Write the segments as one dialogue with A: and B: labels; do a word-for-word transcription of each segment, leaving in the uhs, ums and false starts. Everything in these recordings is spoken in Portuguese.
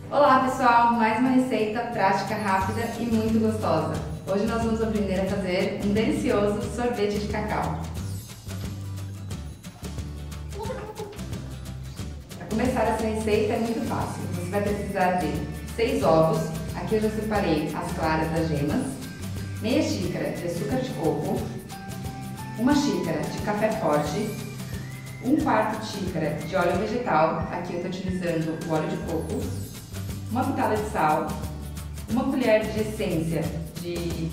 A: Olá pessoal, mais uma receita prática, rápida e muito gostosa. Hoje nós vamos aprender a fazer um delicioso sorvete de cacau. Para começar essa receita é muito fácil. Você vai precisar de seis ovos, aqui eu já separei as claras das gemas, meia xícara de açúcar de coco, uma xícara de café forte, um quarto de xícara de óleo vegetal, aqui eu estou utilizando o óleo de coco, uma pitada de sal, uma colher de essência de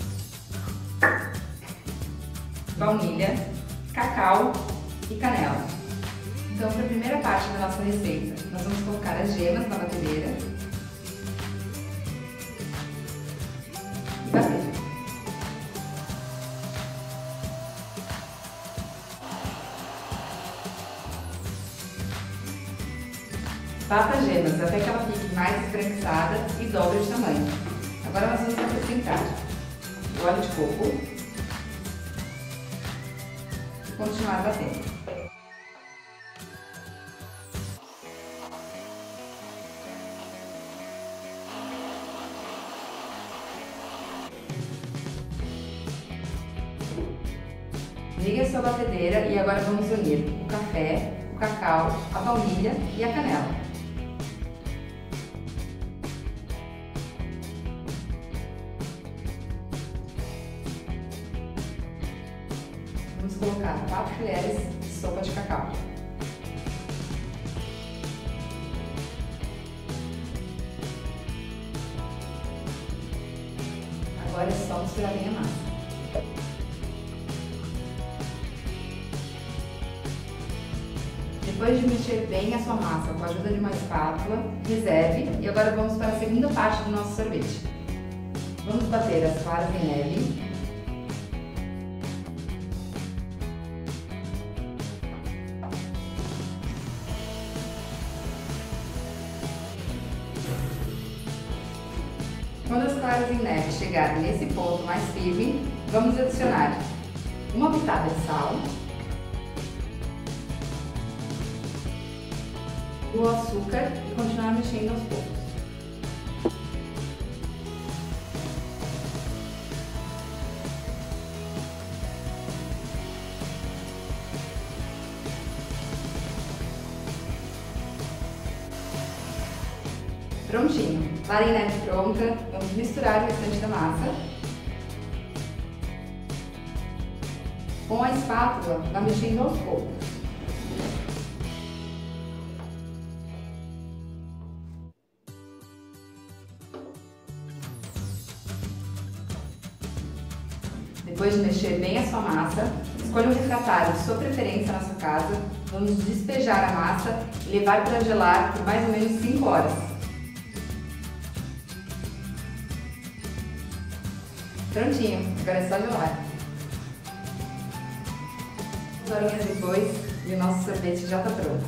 A: baunilha, cacau e canela. Então, para a primeira parte da nossa receita, nós vamos colocar as gemas na batedeira e bater. Bata as gemas até que ela fique mais esbranquiçada e dobre de tamanho. Agora nós vamos acrescentar o óleo de coco e continuar batendo. Ligue a sua batedeira e agora vamos unir o café, o cacau, a baunilha e a canela. Vamos colocar quatro colheres de sopa de cacau. Agora é só misturar bem a massa. Depois de mexer bem a sua massa com a ajuda de uma espátula, reserve e agora vamos para a segunda parte do nosso sorvete. Vamos bater as claras em neve. Quando as claras em neve chegarem nesse ponto mais firme, vamos adicionar uma pitada de sal, o açúcar e continuar mexendo aos poucos. Prontinho! Farinha neve pronta, vamos misturar o restante da massa. Com a espátula, vá mexendo aos poucos. Depois de mexer bem a sua massa, escolha um refratário de sua preferência na sua casa. Vamos despejar a massa e levar para gelar por mais ou menos cinco horas. Prontinho, agora é só gelar. Duas horinhas depois e o nosso sorvete já está pronto.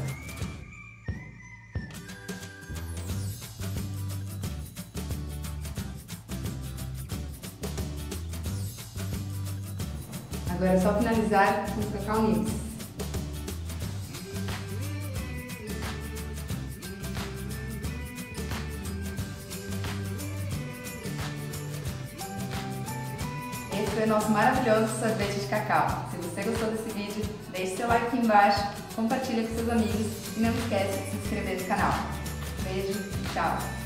A: Agora é só finalizar com o cacau mix. Esse foi o nosso maravilhoso sorvete de cacau. Se você gostou desse vídeo, deixe seu like aqui embaixo, compartilhe com seus amigos e não esqueça de se inscrever no canal. Beijo, tchau!